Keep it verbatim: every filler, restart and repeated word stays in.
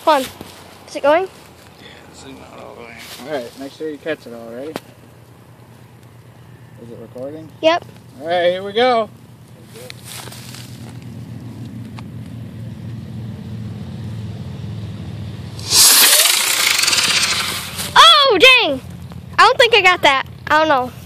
Come on. Is it going? Yeah, this is not all the way. Alright, make sure you catch it all, ready? Is it recording? Yep. Alright, here we go. Oh, dang! I don't think I got that. I don't know.